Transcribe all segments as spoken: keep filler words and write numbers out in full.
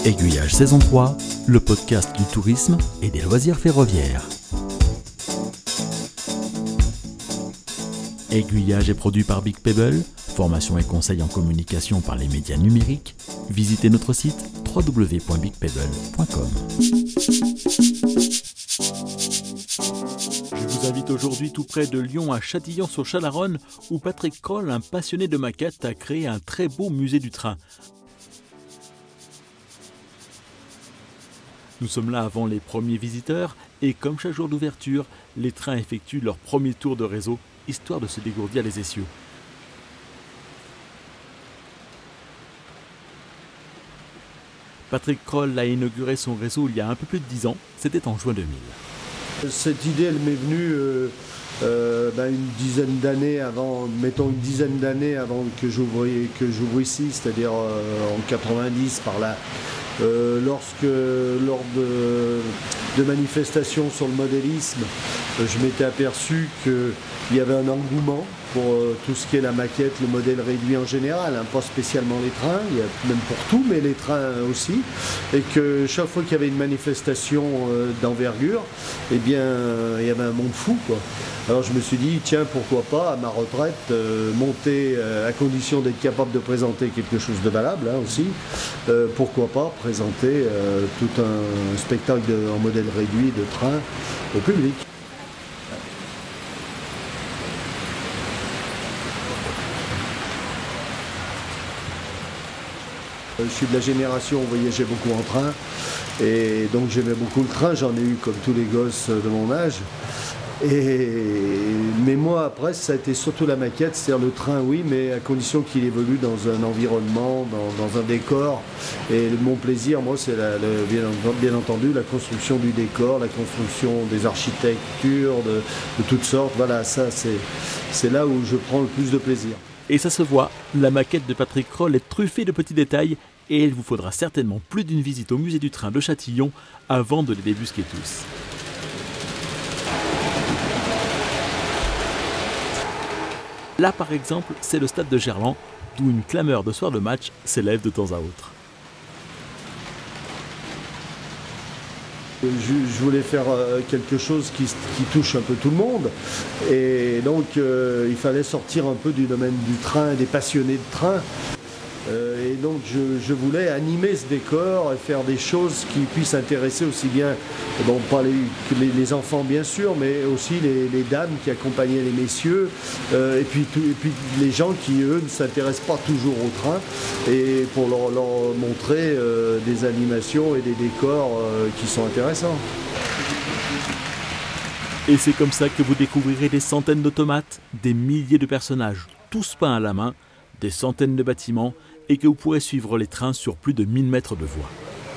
Aiguillage saison trois, le podcast du tourisme et des loisirs ferroviaires. Aiguillage est produit par Big Pebble, formation et conseil en communication par les médias numériques. Visitez notre site w w w point big pebble point com. Je vous invite aujourd'hui tout près de Lyon à Châtillon-sur-Chalaronne où Patrick Kroll, un passionné de maquettes, a créé un très beau musée du train. Nous sommes là avant les premiers visiteurs et comme chaque jour d'ouverture, les trains effectuent leur premier tour de réseau, histoire de se dégourdir les essieux. Patrick Kroll a inauguré son réseau il y a un peu plus de dix ans, c'était en juin deux mille. Cette idée, elle m'est venue euh, euh, ben une dizaine d'années avant, mettons une dizaine d'années avant que j'ouvre que j'ouvre ici, c'est-à-dire euh, en quatre-vingt-dix par là. Euh, lorsque, lors de, de manifestations sur le modélisme, euh, je m'étais aperçu qu'il y avait un engouement pour euh, tout ce qui est la maquette, le modèle réduit en général, hein, pas spécialement les trains, il y a même pour tout, mais les trains aussi, et que chaque fois qu'il y avait une manifestation euh, d'envergure, eh bien, euh, il y avait un monde fou, quoi. Alors je me suis dit, tiens, pourquoi pas, à ma retraite, euh, monter, euh, à condition d'être capable de présenter quelque chose de valable, hein, aussi, euh, pourquoi pas présenter euh, tout un spectacle de, en modèle réduit de train au public. Je suis de la génération où on voyageait beaucoup en train, et donc j'aimais beaucoup le train, j'en ai eu comme tous les gosses de mon âge. Et, mais moi après ça a été surtout la maquette, c'est-à-dire le train oui, mais à condition qu'il évolue dans un environnement, dans, dans un décor. Et mon plaisir, moi, c'est la, le, bien, bien entendu la construction du décor, la construction des architectures de, de toutes sortes. Voilà, ça c'est, c'est là où je prends le plus de plaisir. Et ça se voit, la maquette de Patrick Kroll est truffée de petits détails et il vous faudra certainement plus d'une visite au musée du train de Châtillon avant de les débusquer tous. Là par exemple, c'est le stade de Gerland, d'où une clameur de soir de match s'élève de temps à autre. Je, je voulais faire quelque chose qui, qui touche un peu tout le monde, et donc euh, il fallait sortir un peu du domaine du train et des passionnés de train. Euh, et donc je, je voulais animer ce décor et faire des choses qui puissent intéresser aussi bien, bon, pas les, les, les enfants bien sûr, mais aussi les, les dames qui accompagnaient les messieurs, euh, et, puis tout, et puis les gens qui eux ne s'intéressent pas toujours au train, et pour leur, leur montrer euh, des animations et des décors euh, qui sont intéressants. Et c'est comme ça que vous découvrirez des centaines d'automates, des milliers de personnages, tous peints à la main, des centaines de bâtiments, et que vous pourrez suivre les trains sur plus de mille mètres de voies.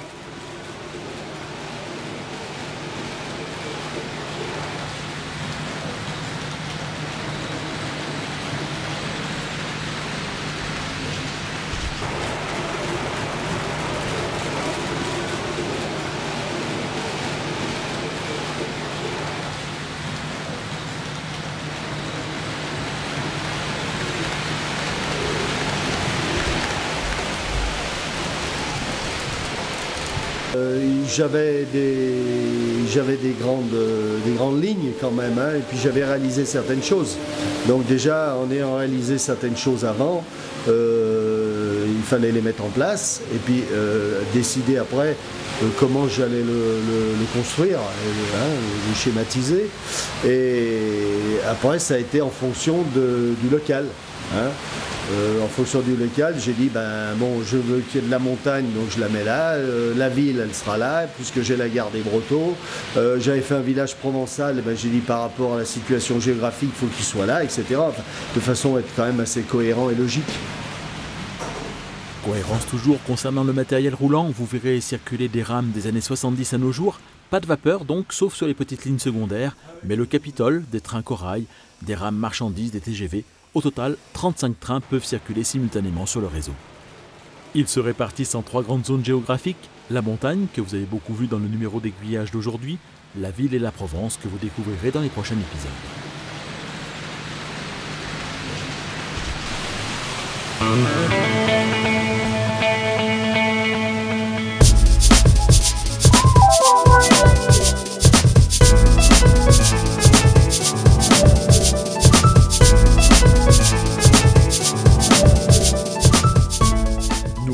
Euh, j'avais des, j'avais des grandes, des grandes lignes quand même, hein, et puis j'avais réalisé certaines choses. Donc déjà, en ayant réalisé certaines choses avant, euh, il fallait les mettre en place, et puis euh, décider après euh, comment j'allais le, le, le construire, et, hein, le schématiser. Et après, ça a été en fonction de, du local. Hein. Euh, en fonction du local, j'ai dit, ben bon, je veux qu'il y ait de la montagne, donc je la mets là, euh, la ville, elle sera là, puisque j'ai la gare des Brotteaux. Euh, j'avais fait un village provençal, et ben, j'ai dit, par rapport à la situation géographique, il faut qu'il soit là, et cetera. Enfin, de façon à être quand même assez cohérent et logique. Cohérence toujours concernant le matériel roulant, vous verrez circuler des rames des années soixante-dix à nos jours. Pas de vapeur donc, sauf sur les petites lignes secondaires, mais le Capitole, des trains corail, des rames marchandises, des T G V. Au total, trente-cinq trains peuvent circuler simultanément sur le réseau. Ils se répartissent en trois grandes zones géographiques, la montagne, que vous avez beaucoup vu dans le numéro d'aiguillage d'aujourd'hui, la ville et la Provence, que vous découvrirez dans les prochains épisodes.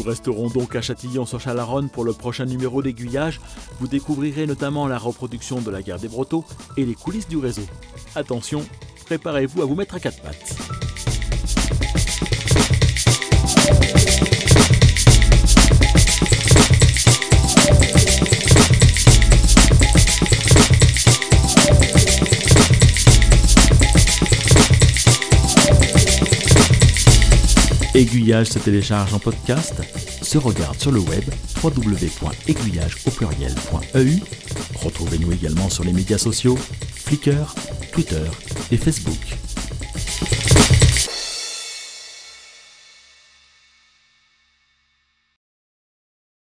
resterons donc à Châtillon-sur-Chalaronne pour le prochain numéro d'Aiguillage. Vous découvrirez notamment la reproduction de la guerre des Brotteaux et les coulisses du réseau. Attention, préparez-vous à vous mettre à quatre pattes. Aiguillage se télécharge en podcast, se regarde sur le web w w w point aiguillage au pluriel point e u. Retrouvez-nous également sur les médias sociaux, Flickr, Twitter et Facebook.